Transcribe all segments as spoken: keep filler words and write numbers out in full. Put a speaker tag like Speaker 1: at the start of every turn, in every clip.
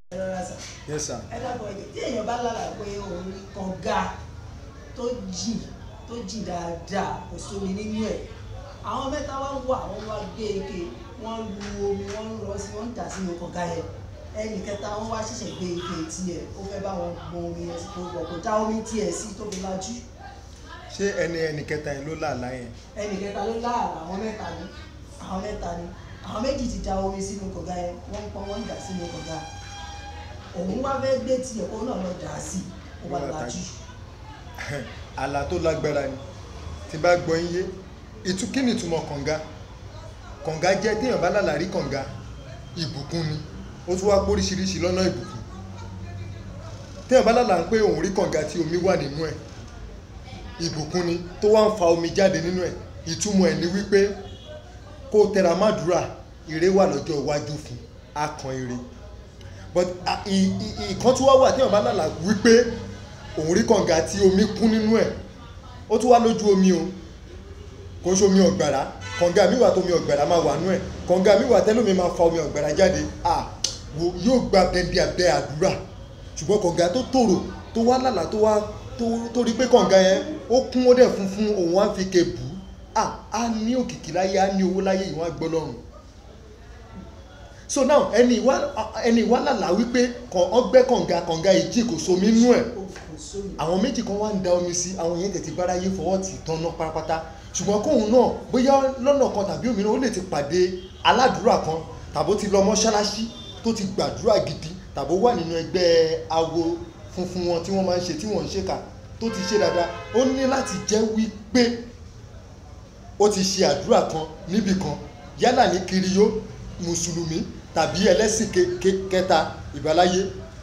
Speaker 1: Yes sir.
Speaker 2: ẹ dàgbọ́ ẹ̀jẹ̀ tí èèyàn bá lára pé òun kànga tó jìn tó jìn dáadáa kò sómi nínú ẹ̀ àwọn mẹ́ta wá wà wọ́n wá gbé ike wọ́n lu omi wọ́n ń rọ sí wọ́n ń dà sínú kànga yẹn ẹnì kẹta wọ́n wá ṣẹ̀ṣẹ̀ gbé ike tiẹ̀ ó fẹ́ bá wọn gbọn omi yẹn sí tó gbọ̀ kó dá omi tiẹ̀ sí tó fi lajú.
Speaker 1: ṣé ẹni ẹnì kẹta yẹn ló làálàá yẹn.
Speaker 2: ẹnì kẹta ló láàlà àwọn mẹ́ta ni àwọn mẹ́ta ni àwọn méjì ti da omi sínú kànga yẹn wọ́n ń pọn wọ́n ń dà sínú kànga òun wá fẹ́ gbé tiẹ̀ kó náà lọ dà á sí ó wá lajú.
Speaker 1: àlá tó lágbára ni tí bá gbọ́ yín yé ìtú kí ni ìtumọ̀ kànga kànga jẹ́ téèyàn bá lálàá rí kànga ìbùkún ni ó tún wá póríṣiríṣi lọ́nà ìbùkún téèyàn bá lálàá pé òun rí kànga tí omi wà nínú ẹ̀ ìbùkún ni tó wá ń fa omi jáde nínú ẹ̀ ìtumọ̀ ẹ̀ ni wípé kó tẹra mádùúrà ire wà lọ́jọ́ iwájú fún akàn ire but ìkan tí wọ́n wà téèyàn bá lálàá wípé òun rí kànga tí omi kún nínú ẹ̀ ó tún wá lójú omi o kò ń ṣe omi ọ̀gbàrá kànga mi wà tó omi ọ̀gbàrá máa wà nú ẹ̀ kànga mi wà tẹ́lómi máa fa omi ọ̀gbàrá jáde à yóò gba bẹ́ẹ̀ abẹ́ àdúrà ṣùgbọ́n kànga tó tòrò tó wá lálà tó wá tó rí pé kànga yẹn ó kún ó dẹ̀ funfun òun á fi ke bù á á ní òkìkí láyé á ní owó láyé ìwọ̀n á gbọ́ lọ́rùn so now ẹni ìwá ẹni ìwá lálà wípé ọgbẹ́ kànga kànga ìjì kò somi nú ẹ̀ àwọn méjì kan wá ń da omi sí àwọn yẹn tẹ̀tí báráyé fọwọ́ tì tán ná pátápátá ṣùgbọ́n kóun náà bóyá lọ́nà kan tàbí òmíràn ó lè ti pàdé aládùúrà kan tàbó ti lọ mọ́ṣáláṣí tó ti gbàdúrà gidi tàbó wà nínú ẹgbẹ́ awo funfun wọn tí wọ́n máa ń ṣe tí wọ́n ń ṣèkà tó ti ṣe dáadáa ó ní láti jẹ́ wípé ó ti ṣe àdúrà kan níbì kan yálà ní kiriyó mùsùlùmí tàbí ẹlẹ́sìn kẹta ìbáláyé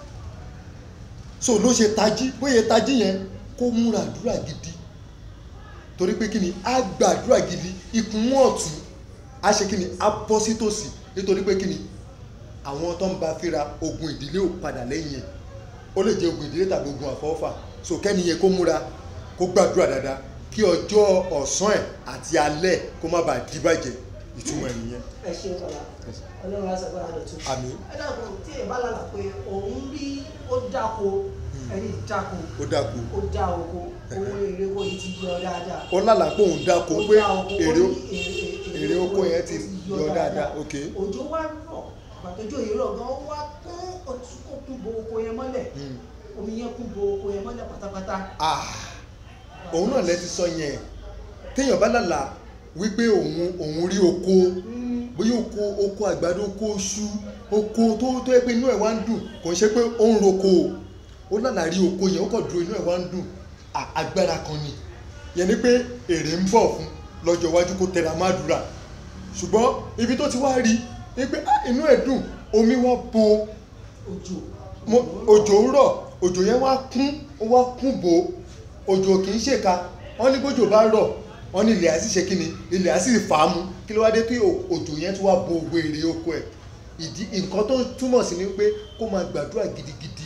Speaker 1: so ló ṣe tají bóyá tají yẹn kó múra àdúrà gidi torí pé kí ni a gbàdúrà gidi ikùn ọ̀tún a ṣe kí ni a bọ́ sí tòsí nítorí pé kí ni àwọn tó ń bá fíra ogun ìdílé ò padà lẹ́yìn ẹ̀ ó lè jẹ́ ogun ìdílé tàbí ogun àfọwọ́fà so kẹ́ni yẹn kó múra kó gbàdúrà dáadáa kí ọjọ́ ọ̀sán ẹ̀ àti alẹ́ kó má bàa díbàjẹ́ ìtumọ̀ ẹ̀ nìyẹn.
Speaker 2: ẹ ṣe ọ̀la ọlọ́run á sọ̀rọ̀ àdọ̀tún.
Speaker 1: àmín.
Speaker 2: ẹ dàgbọ́ tí ẹ bá lálà pé òun rí ó dáko ẹni dáko
Speaker 1: ó dáko
Speaker 2: ó dá oko owó èrè owó yìí ti yọ dáadáa.
Speaker 1: ó lálàá pé òun dáko pé èrè èrè oko yẹn ti
Speaker 2: yọ
Speaker 1: yọ dáadáa ok.
Speaker 2: òjò wá rọ̀ àgbàtọ́jọ́ yìí rọ̀ gan wá kún ọtún kó kún bo oko yẹn mọ́lẹ̀ omi yẹn kún bo oko yẹn mọ́lẹ̀ pátápátá.
Speaker 1: òun náà lẹ ti sọ yẹn téèyàn bá lálàá wípé òun òun rí oko bóyá oko oko àgbàdo oko oṣù oko tó tó yẹ pé inú ẹ̀ wá ń dùn kò ń ṣe pé ó ń roko ó lálàá rí oko yẹn ó kàn dúró inú ẹ̀ wá ń dùn agbára kan ni yẹn ni pé èrè ń bọ̀ fún lọ́jọ́ iwájú kó tẹra mádùúrà ṣùgbọ́n ibi tó ti wá rí ni pé inú ẹ̀ dùn omi wá bo òjò ń rọ̀ òjò yẹn wá kún ó wá kún bò òjò kì í ṣèkà wọ́n ní bójò bá rọ̀ wọ́n ní ilẹ̀ àti ṣe kí ni ilẹ̀ àti fà á mú kí ló wá dé pé òjò yẹn tún wá bo ògbó èrè oko ẹ̀ ìdí nǹkan tó túmọ̀ sí ni pé kó máa gbàdúrà gidigidi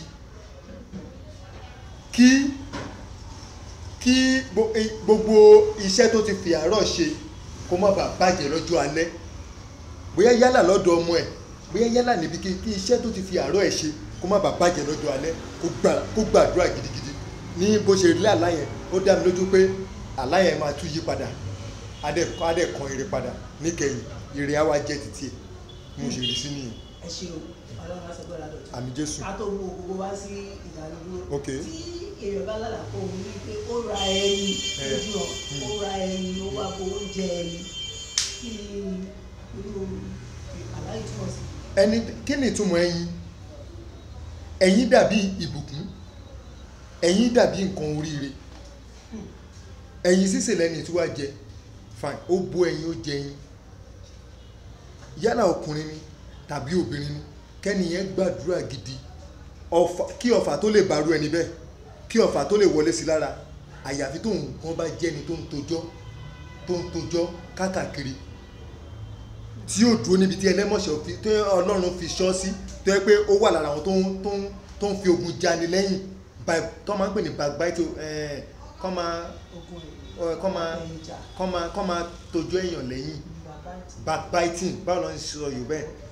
Speaker 1: kí kí gbogbo iṣẹ́ tó ti fi àárọ̀ ṣe kó má bàa bàjẹ́ lọ́jọ́ alẹ́ bóyá yálà lọ́dọ̀ ọmọ ẹ̀ bóyá yálà níbi kí iṣẹ́ tó ti fi àárọ̀ ẹ̀ ṣe kó má bàa bàjẹ́ lọ́jọ́ alẹ́ kó gbàdúrà gidigidi ní bó ṣe rí àlá yẹn ó dá mi lójú pé àlá yẹn máa tún yí padà adẹ kan ire padà níkẹyìn ire á wá jẹ títí ẹ mo ṣe rí sí nìyẹn.
Speaker 2: ẹ ṣe o ọlọ́run á sọ pé ọ̀làdọ̀tún.
Speaker 1: àmì jésù.
Speaker 2: a tó wo gbogbo wá sí ìdánilúró.
Speaker 1: ok
Speaker 2: tí èèyàn bá lálàá kó o ní pé ó ra ẹyin lójú ọ ó ra ẹyin ó wá kó oúnjẹ ẹyin kí ni irú àlàyé túmọ̀ sí.
Speaker 1: ẹni kí ni ìtumọ̀ ẹyin ẹyin dàbí ìbùkún ẹyin dàbí nǹkan oríire ẹyin sísè lẹ́ni tí wàá jẹ fine ó bó ẹyin ó jẹ ẹyin yálà ọkùnrin ni tàbí obìnrin ni kẹ́niyẹn gbàdúrà gidi kí ọfà tó lè bàrú ẹni bẹ́ẹ̀ kí ọfà tó lè wọlé sí lára àyàfi tó nǹkan bá jẹ́ni tó ń tojọ́ tó ń tojọ́ káàkiri tí yóò dúró níbi tí ẹlẹ́mọ̀ṣẹ́ tó ọlọ́run fi ṣọ́ sí tó yẹ pé ó wà lára àwọn tó ń fi ogun jani lẹ́yìn tó máa ń pè ní backbite kọ́ máa kọ́ máa kọ́ máa kọ́ máa tójú èèyàn lẹ́yìn backbiting báwo ló ń sọ yorùbá ẹ̀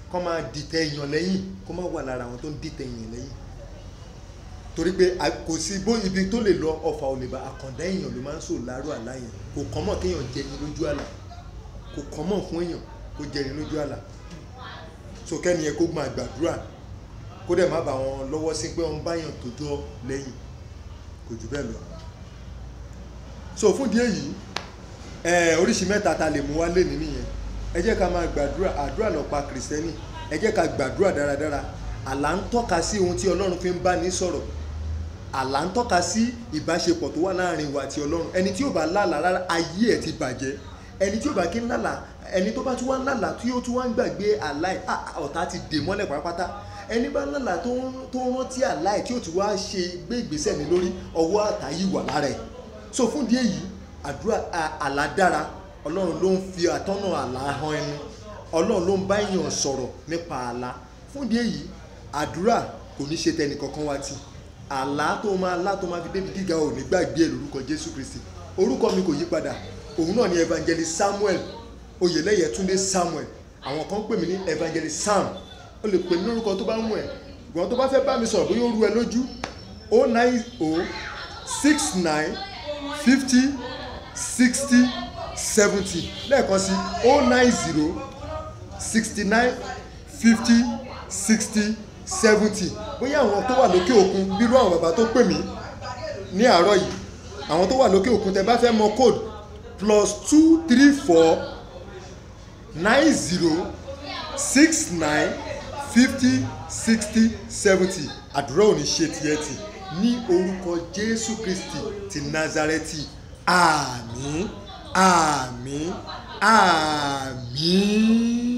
Speaker 1: kó máa dìtẹ̀ èèyàn lẹ́yìn kó má wà lára àwọn tó ń dìtẹ̀ èèyàn lẹ́yìn torí pé kò sí bó ibi tó lè lọ ọfà ò lè bá àkàndá èèyàn ló máa ń sò láàrú àlá yẹn kò kàn mọ́ kéèyàn jẹni lójú àlá kò kàn mọ́ fún èèyàn kó jẹni lójú àlá so kẹ́ni yẹn kó máa gbàdúrà kó dẹ̀ má bà wọn lọ́wọ́ sí pé wọ́n báyàn tó jọ lẹ́yìn kò jù bẹ́ẹ̀ lọ so fún díẹ̀ yìí ẹ̀ oríṣi mẹ́ta ta lè mú wá lé ní nìyẹn ẹ jẹ́ ká máa gbàdúrà àdúrà lọ́pàá kìrìsìtẹ́nì ẹ jẹ́ ká gbàdúrà dáradára àlá ń tọ́ka sí ohun tí Ọlọ́run fi ń bá ní sọ̀rọ̀ àlá ń tọ́ka sí ìbáṣepọ̀ tó wà láàrin wa àti Ọlọ́run ẹni tí ó bá lálàá rárá ayé ẹ̀ ti bàjẹ́ ẹni tí ó bá kí ń lálàá ẹni tó bá tún wá ń lálàá tí ó tún wá ń gbàgbé àlá ẹ̀ ọ̀tá ti dè mọ́lẹ̀ pátápátá ẹni bá ń lálàá tó ń rántí àlá ẹ̀ tí ó ti wá ṣe gbé ìgbésẹ̀ ní lórí ọwọ́ àtàyè wà lára ẹ̀ so fún díẹ̀ yìí àdúrà àlá dára Ọlọ́run ló ń fi àtọ́nà àlá hàn ẹni Ọlọ́run ló ń bá èèyàn sọ̀rọ̀ nípa àlá fún díẹ̀ yìí àdúrà kò ní ṣe tẹnì kankan wá tì àlá tó máa lá tó máa fi débi gíga ò ní gbàgbé ẹ lórúkọ Jésù Kristi orúkọ mi kò yí padà òun náà ni evangelist Samuel Oyèlẹ́yẹ Túndé Samuel àwọn kan pè mí ní evangelist Sam ó lè pè mí lórúkọ tó bá ń mú ẹ ìgbọ́n tó bá fẹ́ bá mi sọ̀rọ̀ bóyá ó rú ẹ lójú o nine o six nine fifty sixty seventy lẹ́ẹ̀kan sí o nine zero sixty nine fifty sixty seventy bóyá àwọn tó wà lókè òkun bírú àwọn bàbá tó pè mí ní àárọ̀ yìí àwọn tó wà lókè òkun tẹ́ bá fẹ́ mọ code plus two three four nine zero six nine fifty sixty seventy àdúrà ò ní ṣe tiẹ̀ tì ní orúkọ Jésù Kristi ti Nazareti àmín àmín àmín.